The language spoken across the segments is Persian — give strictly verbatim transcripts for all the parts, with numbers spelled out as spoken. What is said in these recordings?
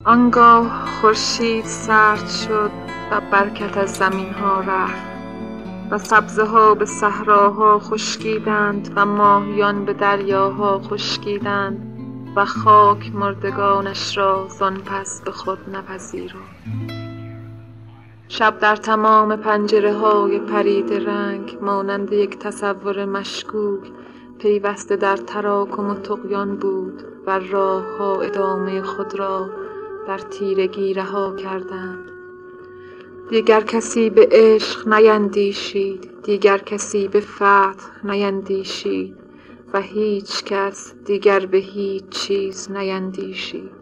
آنگاه خورشید سرد شد و برکت از زمین ها رفت و سبزه ها به صحراها خشکیدند و ماهیان به دریاها خشکیدند و خاک مردگانش را زان پس به خود نپذیرفت. شب در تمام پنجره های پرید رنگ مانند یک تصور مشکوک پیوسته در تراکم و طغیان بود و راه ها ادامه خود را در تیرگی رها کردند. دیگر کسی به عشق نیندیشید، دیگر کسی به فتح نیندیشید و هیچ کس دیگر به هیچ چیز نیندیشید.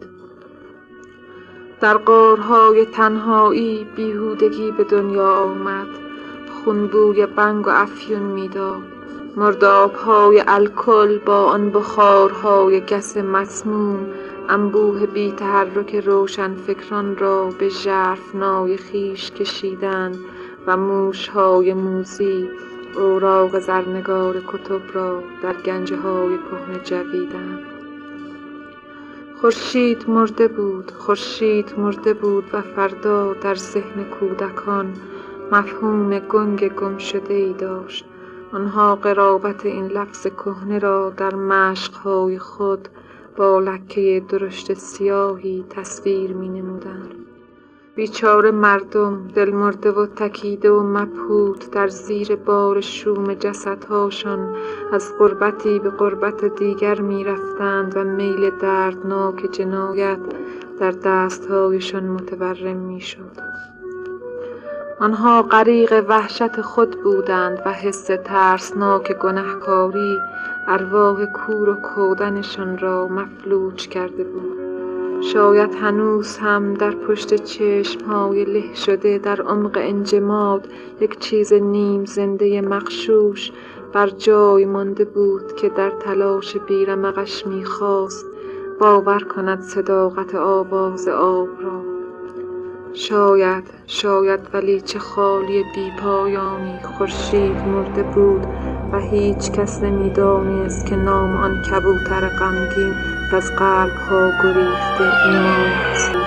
در غارهای تنهایی بیهودگی به دنیا آمد، خونبوی بنگ و افیون میداد. مرداب‌های الکل با آن بخارهای گس مسموم انبوه بی تحرک روشن فکران را به ژرفنای خویش کشیدند و موش‌های موذی اوراق زرنگار کتب را در گنجه‌های کهنه جویدند. خورشید مرده بود، خورشید مرده بود و فردا در ذهن کودکان مفهوم گنگ گم شده ای داشت. آنها قرابت این لفظ کهنه را در مشق‌های خود با لکه درشت سیاهی تصویر می نمودند. بیچاره مردم دل مرده و تکیده و مبهوت در زیر بار شوم جسدهاشان از غربتی به غربت دیگر می رفتند و میل دردناک جنایت در دستهایشان متورم می شد. آنها غریق وحشت خود بودند و حس ترسناک گناهکاری ارواح کور و کودنشان را مفلوج کرده بود. شاید هنوز هم در پشت چشمهای له شده در عمق انجماد یک چیز نیم زنده مغشوش بر جای مانده بود که در تلاش بیرمقش می‌خواست باور کند صداقت آواز آب را. شاید شاید ولی چه خالی بی پایانی. خورشید مرده بود و هیچ کس نمی‌دانست که نام آن کبوتر غمگین از قلب‌ها گریخته ایمان است.